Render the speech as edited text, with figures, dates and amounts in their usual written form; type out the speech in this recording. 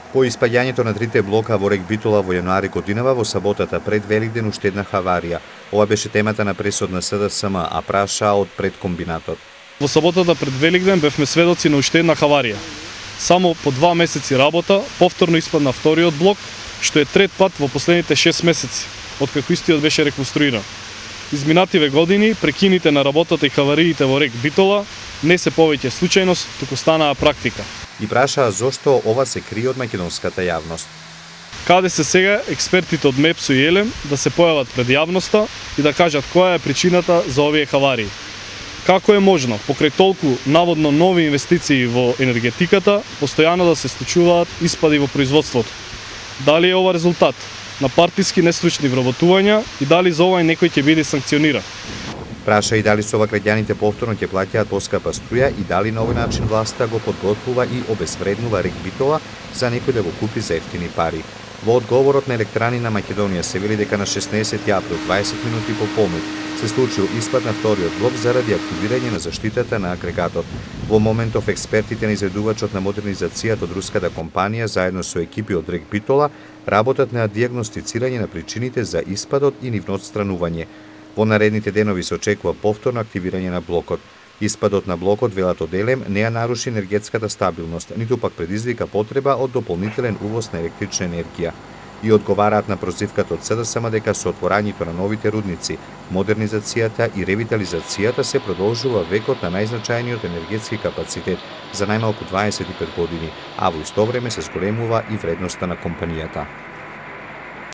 По испаѓањето на трите блока во Рек Битола во јануари годинава, во саботата пред Великден уште една хаварија. Ова беше темата на пресод на СДСМ, а праша од предкомбинатот. Во саботата пред Великден бевме сведоци на уште една хаварија. Само по 2 месеци работа, повторно испадна вториот блок, што е трет пат во последните 6 месеци, откако истиот беше реконструиран. Изминативе години, прекините на работата и хавариите во Рек Битола не се повеќе случајност, туку станаа практика. И прашаа зошто ова се крие од македонската јавност. Каде се сега експертите од МЕПСО и ЕЛЕМ да се појават пред јавноста и да кажат која е причината за овие хаварии? Како е можно, покрај толку наводно нови инвестиции во енергетиката, постојано да се случуваат испади во производството? Дали е ова резултат на партиски нестручни вработувања и дали за ова некој ќе биде санкциониран? Праша и дали со ова граѓаните повторно ќе плаќаат поскапа струја и дали на овој начин власта го подготвува и обесвреднува Рек Битола за некој да го купи за ефтини пари. Во одговорот на Електрани на Македонија се вели дека на 16 април 20 минути по полнок се случил испад на вториот блок заради активирање на заштитата на агрегатот. Во моментов експертите на изведувачот на модернизацијата од руската компанија заедно со екипи од Рек Битола работат на дијагностицирање на причините за испадот и нивно отстранување. Во наредните денови се очекува повторно активирање на блокот. Испадот на блокот, велат од ЕЛЕМ, не ја наруши енергетската стабилност, ниту пак предизвика потреба од дополнителен увоз на електрична енергија. И одговараат на прозивката од СДСМ дека со отворањето на новите рудници, модернизацијата и ревитализацијата се продолжува векот на најзначајниот енергетски капацитет за најмалку 25 години, а во исто време се зголемува и вредноста на компанијата.